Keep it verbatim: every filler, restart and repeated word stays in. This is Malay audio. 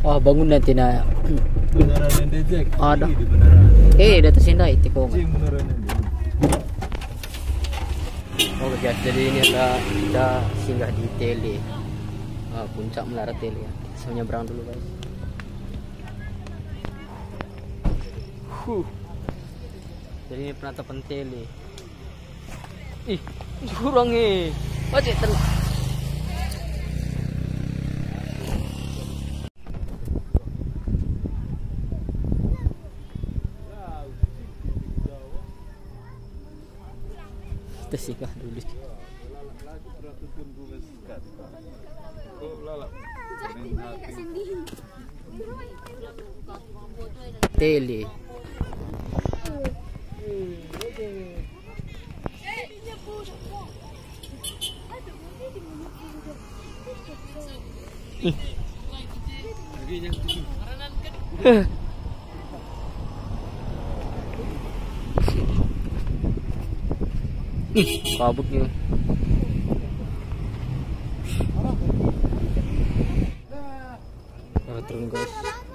Oh, bangunan tina. Beneran yang dejek. Ada. Ini beneran. Eh, data sindai tikungan. Cing beneran yang dejek. Oh guys, jadi ini adalah kita singgah di Tele, uh, puncak Menara Tele ya. Kita menyeberang dulu guys. Huh. Jadi ini penatapan Tele. Ih, kurang eh. Wajib ten. Kita singgah dulu. Tele. Ih, kabutnya. Oh, turun guys.